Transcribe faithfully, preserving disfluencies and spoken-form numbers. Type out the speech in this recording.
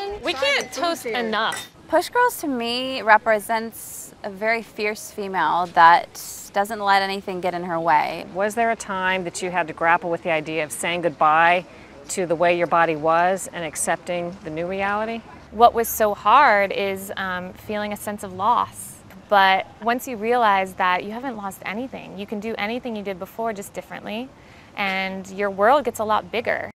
toasting? We can't toast enough. Push Girls to me represents a very fierce female that doesn't let anything get in her way. Was there a time that you had to grapple with the idea of saying goodbye to the way your body was and accepting the new reality? What was so hard is um, feeling a sense of loss. But once you realize that you haven't lost anything, you can do anything you did before just differently, and your world gets a lot bigger.